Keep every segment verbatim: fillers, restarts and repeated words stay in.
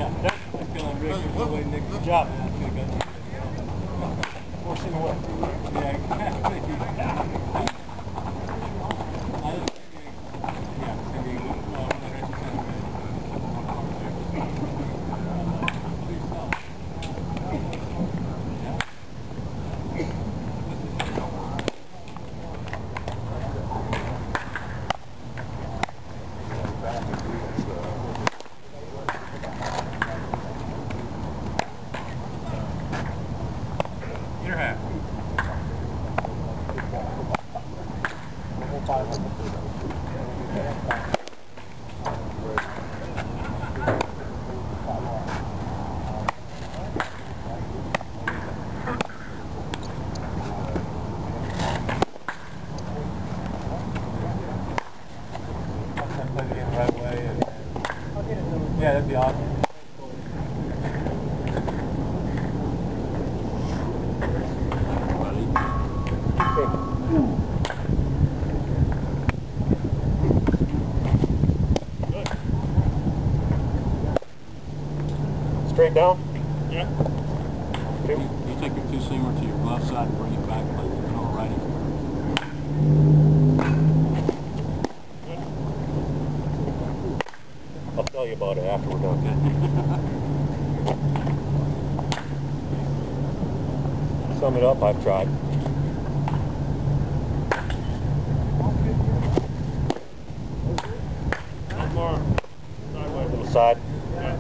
I feel like Rick is really Nick's job, and I could have got forcing away. Yeah, exactly. Your half. Right way and yeah, that'd be awesome. Straight down? Yeah. Okay. You, you take your two-seamer to your left side and bring it back like you're all righty. I'll tell you about it after we're done. Sum it up, I've tried. One more. Sideways. To the side. Yeah.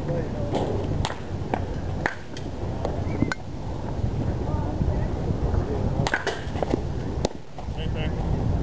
Same thing.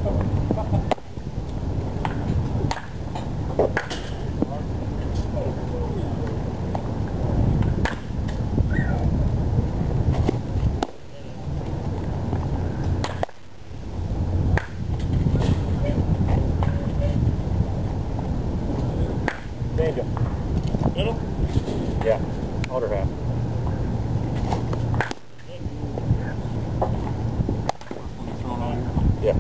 Change up. Middle? Yeah, outer half. Yeah.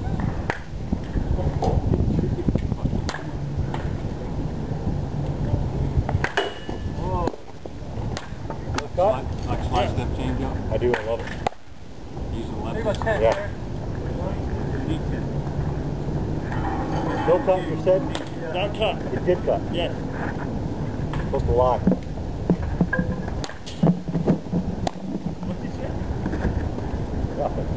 Whoa. Cut? Like, like slice yeah. Step change up? I do, I love it. Using left. Yeah. No cut, you said? Not cut. It did cut. Yes. Supposed to lie. What did you say? Nothing.